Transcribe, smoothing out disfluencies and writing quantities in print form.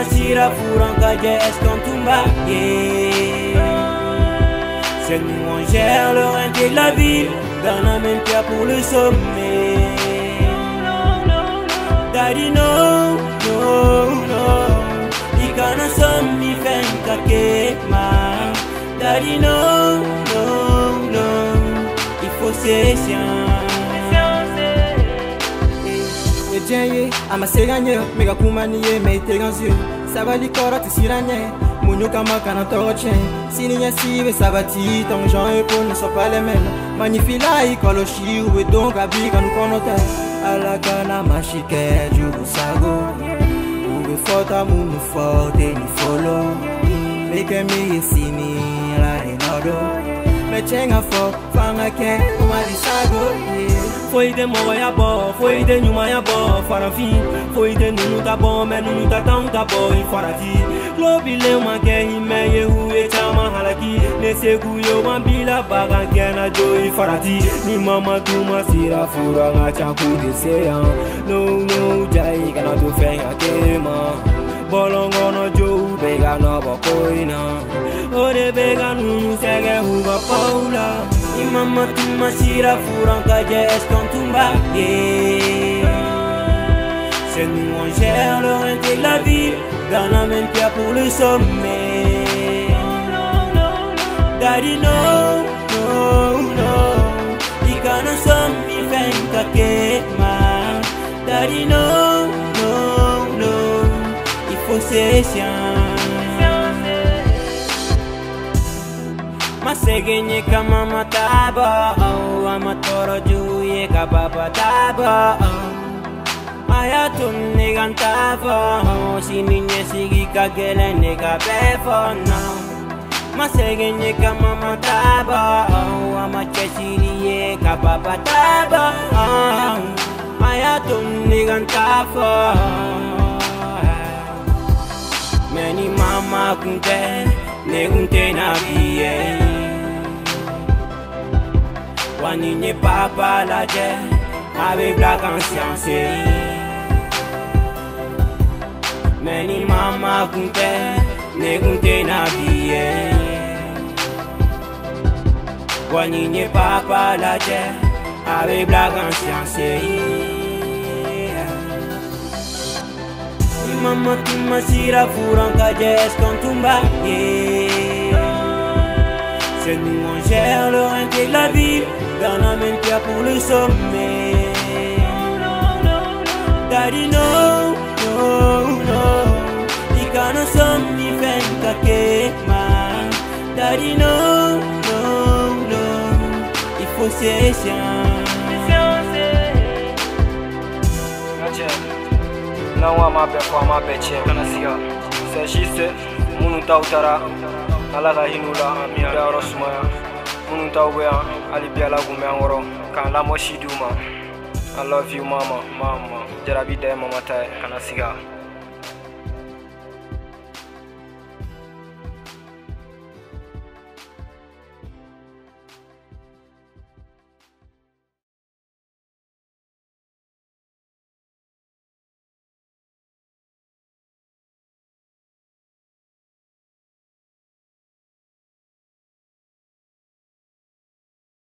masira furanka est quand tumba. C'est nous on gère le rente de la ville, dans la même pierre pour le sommet. Daddy no, no, no, I can't some me kake ma. Daddy no, no, no, il faut session. Etienne, amasse gagné, méga kumaniye, mais t'es grand yeux. Ça va l'icora, tu siragné. Mounio kama kana torche. Si n'y a si, ça va ti, ton genre et pour ne sont pas les mêmes. Magnifique là, il colle au chirou et donc à big à nous connaître. À la cana, ma chiquette, du sago. Ou le fort à mon fort et ni follow. Mais que mi si ni la enodo. Mais tiens à fort, fanga ken, ou ma di sago. Foi de mo ya bo, foi de nyuma ya bo, fara fi. Foi de nunu ta bo, me nunu ta tang ta bo, I fara ti. Globi le ma ke hi me ye hu e chama halaki. Ne se gu yo ma bila baga kena jo I fara ti. Ni mama tu ma sira fura nga chaku de se ya. No no jai kana tu fenga ke ma. Bolongo no jo bega no bokoina. Ore bega nunu sege hu ba paula. Ni mama tu ma sira furanka est quand tumba. C'est nous on gère le rente de la ville, dans la même pierre pour le sommet. Daddy no, no, no, I can't some me kake ma. Daddy no, no, no, il faut session. Masegenye kama mataba, amatoro juye kababa taba. Ayatun negantava, sininye sigi kagele nega befona. Masegenye kama mataba, amachesiriye kababa taba. Ayatun negantava. Many mama kunte, negunte na vie. Waninye papa la je, avec la conscience. Many mama kunte, negunte na vie. Waninye papa la je, avec la conscience. Mama tu ma sira furanka est quand tumba. C'est nous on gère le rente de la ville, dans la même pierre pour le sommet. Daddy no, no, no, I can't some me kake ma. Daddy no, no, no, il faut session. Não há uma performance peche kana siga. C'est juste munu tautara ala ka hinula amia rosmaya. Munu tauya ali biala gumengoro kan la moshiduma. I love you mama, mama. Jarabi de mama tai kana siga.